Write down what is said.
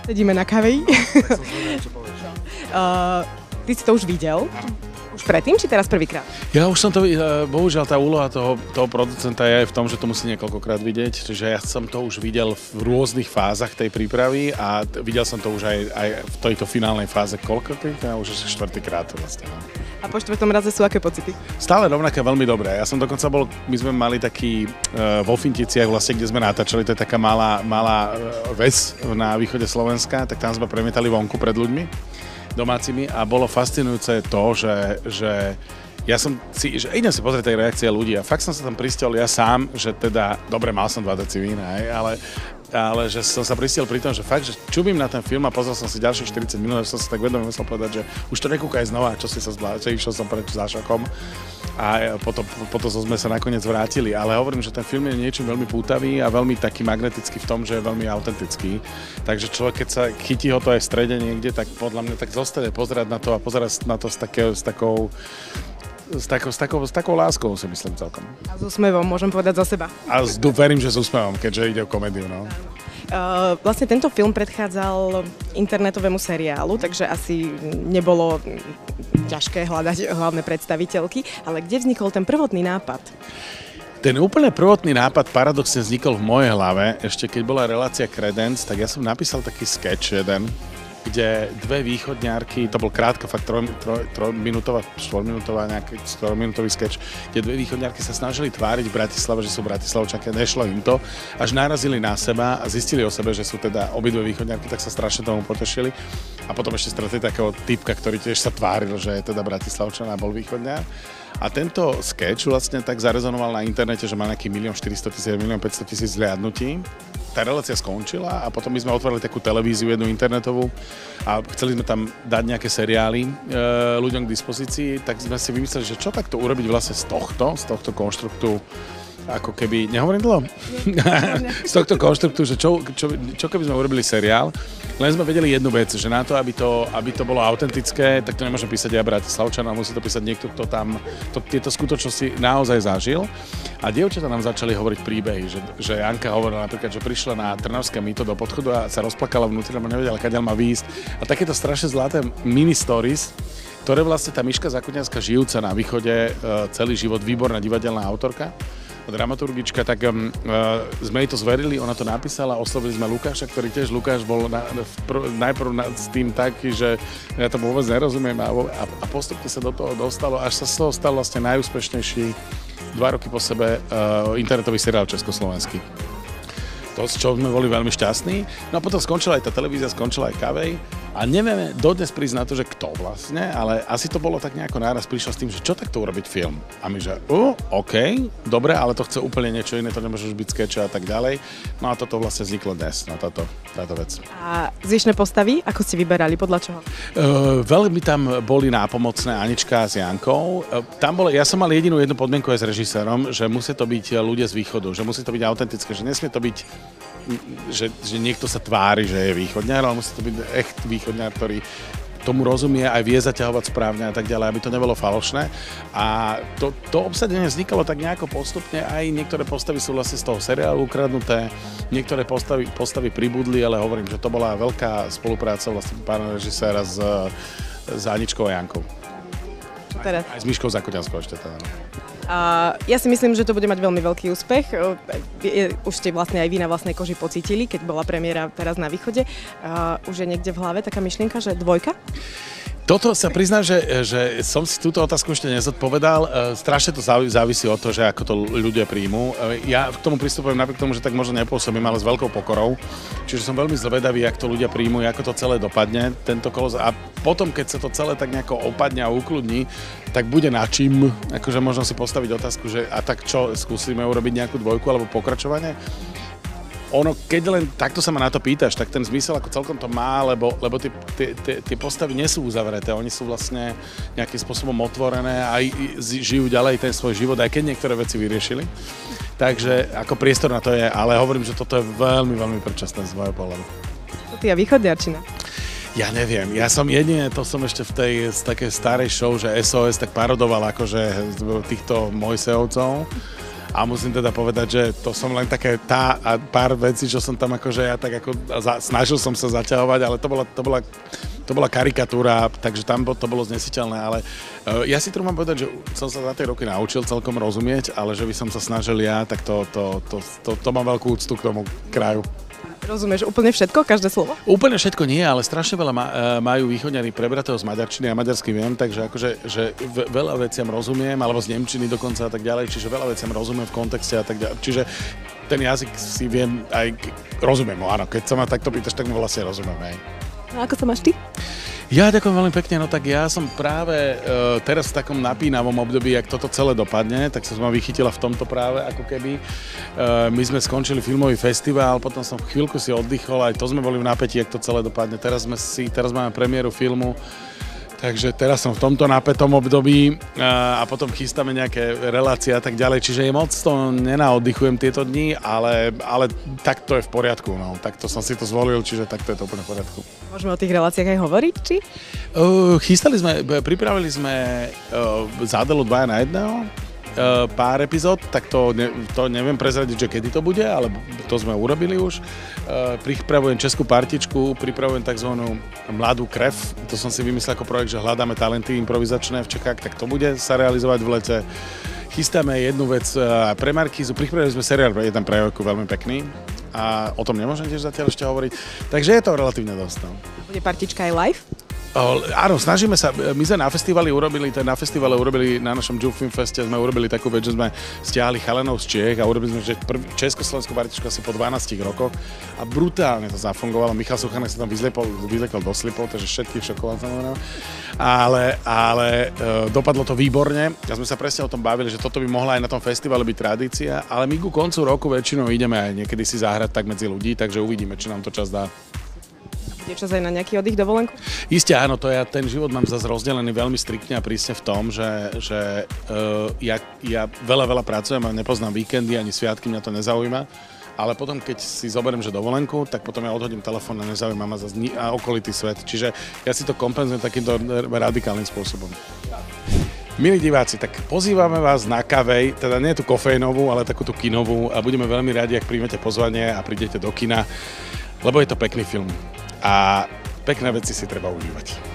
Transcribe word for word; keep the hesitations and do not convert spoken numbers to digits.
Sedíme na kavi. Tak som zvedavý, čo povieš. Uh, ty si to už videl? Už predtým, či teraz prvýkrát? Ja už som to, bohužiaľ tá úloha toho, toho producenta je v tom, že to musí niekoľkokrát vidieť, čiže ja som to už videl v rôznych fázach tej prípravy a t- videl som to už aj, aj v tejto finálnej fáze koľkokrát, ja už štvrtýkrát vlastne. A po štvrtom raze sú aké pocity? Stále rovnaké, veľmi dobré. Ja som dokonca bol, my sme mali taký uh, vo Finticiach vlastne, kde sme natáčali, to je taká malá, malá uh, ves na východe Slovenska, tak tam sme premietali vonku pred ľuďmi domácimi a bolo fascinujúce to, že, že ja som si, že idem si pozrieť tej reakcie ľudí a fakt som sa tam pristihol ja sám, že teda, dobre, mal som dva deci vína, ale, ale že som sa pristihol pri tom, že fakt, že čubím na ten film a pozrel som si ďalších štyridsať minút, že som si tak vedomý musel povedať, že už to nekúkaj znova, čo si sa zbláčil, išiel som preč za šokom a potom, potom sme sa nakoniec vrátili, ale hovorím, že ten film je niečím veľmi pútavý a veľmi taký magnetický v tom, že je veľmi autentický, takže človek, keď sa chytí ho to aj v strede niekde, tak podľa mňa tak zostane pozerať na to a pozerať na to s, takého, s takou S takou, s, takou, s takou láskou, si myslím celkom. A s úsmevom, môžem povedať za seba. A z, verím, že s úsmevom, keďže ide o komédiu, no. Uh, vlastne tento film predchádzal internetovému seriálu, takže asi nebolo ťažké hľadať hlavné predstaviteľky, ale kde vznikol ten prvotný nápad? Ten úplne prvotný nápad paradoxne vznikol v mojej hlave, ešte keď bola relácia Credence, tak ja som napísal taký sketch jeden, kde dve východňárky, to bol krátka, fakt troj, troj, trojminútová, štvorminútová, nejaký štvorminútový sketch, kde dve východňárky sa snažili tváriť v Bratislave, že sú Bratislavčanky, nešlo im to, až narazili na seba a zistili o sebe, že sú teda obidve východňárky, tak sa strašne tomu potešili. A potom ešte stretli takého typka, ktorý tiež sa tváril, že je teda Bratislavčan a bol východňár. A tento sketch vlastne tak zarezonoval na internete, že má nejaký milión štyristotisíc, milión päťstotisíc zliadnutí. Tá relácia skončila a potom my sme otvorili takú televíziu jednu internetovú a chceli sme tam dať nejaké seriály e, ľuďom k dispozícii, tak sme si vymysleli, že čo takto urobiť vlastne z tohto, z tohto konštruktu, ako keby, nehovorím dlho? Z tohto konštruktu, že čo, čo, čo keby sme urobili seriál, len sme vedeli jednu vec, že na to, aby to, aby to bolo autentické, tak to nemôžem písať ja Bratislavčan, ale musí to písať niekto, kto tam to, tieto skutočnosti naozaj zažil. A dievčatá nám začali hovoriť príbehy, že, že Janka hovorila napríklad, že prišla na Trnavské mýto do podchodu a sa rozplakala vnútri, lebo nevedela, kadeľ má výjsť. A takéto strašne zlaté mini stories, ktoré vlastne tá Miška Zakutňanská, žijúca na východe celý život, výborná divadelná autorka, dramaturgička, tak um, uh, sme jej to zverili, ona to napísala, oslovili sme Lukáša, ktorý tiež, Lukáš bol na, prv, najprv na, s tým taký, že ja to vôbec nerozumiem a, a, a postupne sa do toho dostalo, až sa z toho stal vlastne najúspešnejší dva roky po sebe uh, internetový seriál československý. To, z čoho sme boli veľmi šťastní. No a potom skončila aj tá televízia, skončila aj Kavej a nevieme dodnes prísť na to, že kto vlastne, ale asi to bolo tak nejako náraz prišlo s tým, že čo takto urobiť film. A my, že uh, OK, dobre, ale to chce úplne niečo iné, to nemôže už byť skeče a tak ďalej. No a toto vlastne vzniklo dnes, no táto, táto vec. A zvyšné postavy, ako ste vyberali, podľa čoho? Uh, veľmi tam boli nápomocné Anička s Jankou. Uh, tam bolo, ja som mal jedinú jednu podmienku aj s režisérom, že musí to byť ľudia z východu, že musí to byť autentické, že nesmie to byť Že, že niekto sa tvári, že je východňar, ale musí to byť echt východňar, ktorý tomu rozumie, aj vie zaťahovať správne a tak ďalej, aby to nebolo falošné. A to, to obsadenie vznikalo tak nejako postupne, aj niektoré postavy sú vlastne z toho seriálu ukradnuté, niektoré postavy, postavy pribudli, ale hovorím, že to bola veľká spolupráca vlastne pána režiséra s, s Aničkou a Jankou. Teraz? Aj s Miškou Zakutňanskou ešte teda. A ja si myslím, že to bude mať veľmi veľký úspech. Už ste vlastne aj vy na vlastnej koži pocítili, keď bola premiéra teraz na východe. A už je niekde v hlave taká myšlienka, že dvojka? Toto sa priznám, že, že som si túto otázku ešte nezodpovedal. Strašne to závisí od toho, že ako to ľudia príjmú. Ja k tomu pristupujem napriek tomu, že tak možno nepôsobím, ale s veľkou pokorou. Čiže som veľmi zvedavý, ako to ľudia príjmú, ako to celé dopadne, tento kolos. A potom, keď sa to celé tak nejako opadne a ukludní, tak bude na čím. Akože možno si postaviť otázku, že a tak čo, skúsime urobiť nejakú dvojku alebo pokračovanie? Ono, keď len takto sa ma na to pýtaš, tak ten zmysel ako celkom to má, lebo, lebo tie, tie, tie, tie postavy nie sú uzavreté, oni sú vlastne nejakým spôsobom otvorené a žijú ďalej ten svoj život, aj keď niektoré veci vyriešili. Takže ako priestor na to je, ale hovorím, že toto je veľmi, veľmi predčasné z môjho pohľadu. To ty a východňarčina? Ja neviem, ja som jedine, to som ešte v tej z takej starej show, že es ó es tak parodoval akože týchto Mojsejovcov. A musím teda povedať, že to som len také tá a pár vecí, čo som tam akože ja tak ako za, snažil som sa zaťahovať, ale to bola, to bola, to bola karikatúra, takže tam to bolo znesiteľné, ale uh, ja si trúfam povedať, že som sa za tie roky naučil celkom rozumieť, ale že by som sa snažil ja, tak to, to, to, to, to mám veľkú úctu k tomu kraju. Rozumieš úplne všetko, každé slovo? Úplne všetko nie, ale strašne veľa ma, majú východňari prebratého z maďarčiny a maďarsky viem, takže akože že veľa veciam rozumiem, alebo z nemčiny dokonca a tak ďalej, čiže veľa veciam rozumiem v kontexte a tak ďalej. Čiže ten jazyk si viem aj, rozumiem mu, áno, keď sa ma takto pýtaš, tak mu vlastne rozumiem, hej. A ako sa máš ty? Ja ďakujem veľmi pekne, no tak ja som práve uh, teraz v takom napínavom období, jak toto celé dopadne, tak sa ma vychytila v tomto práve ako keby. Uh, my sme skončili filmový festival, potom som chvíľku si oddychol, aj to sme boli v napätí, jak to celé dopadne. Teraz, sme si, teraz máme premiéru filmu, takže teraz som v tomto napätom období a potom chystáme nejaké relácie a tak ďalej, čiže je moc to nenaoddychujem tieto dni, ale, ale tak to je v poriadku, no. Takto som si to zvolil, čiže takto je to úplne v poriadku. Môžeme o tých reláciách aj hovoriť, či? Uh, chystali sme, pripravili sme uh, zádelu dvaja na jedného, Uh, pár epizód, tak to, ne, to neviem prezradiť, že kedy to bude, ale to sme urobili už. Uh, pripravujem českú partičku, pripravujem tzv. Mladú krev, to som si vymyslel ako projekt, že hľadáme talenty improvizačné v Čechách, tak to bude sa realizovať v lete. Chystáme jednu vec uh, pre Markízu, pripravili sme seriál pre jeden prejavku veľmi pekný a o tom nemôžem tiež zatiaľ ešte hovoriť, takže je to relatívne dosť. No. Bude partička aj live? O, áno, snažíme sa, my sme na festivali urobili, ten na festivale urobili, na našom Juke Film Feste sme urobili takú vec, že sme stiahli chalanov z Čiech a urobili sme, že prvý československú partičku asi po dvanástich rokoch a brutálne to zafungovalo. Michal Suchanek sa tam vyzliekol, vyzliekol do slipov, takže všetkých šokoval samozrejme. Ale, ale e, dopadlo to výborne a sme sa presne o tom bavili, že toto by mohla aj na tom festivale byť tradícia, ale my ku koncu roku väčšinou ideme aj niekedy si zahrať tak medzi ľudí, takže uvidíme, či nám to čas dá. Je čas aj na nejaký oddych, dovolenku? Isté áno, to ja ten život mám zase rozdelený veľmi striktne a prísne v tom, že, že uh, ja, ja veľa, veľa pracujem a nepoznám víkendy ani sviatky, mňa to nezaujíma. Ale potom, keď si zoberiem, že dovolenku, tak potom ja odhodím telefón a nezaujíma ma zase ni- a okolitý svet. Čiže ja si to kompenzujem takýmto radikálnym spôsobom. Milí diváci, tak pozývame vás na kavej, teda nie tú kofeínovú, ale takú tú kinovú a budeme veľmi radi, ak príjmete pozvanie a prídete do kina, lebo je to pekný film. A pekné veci si treba užívať.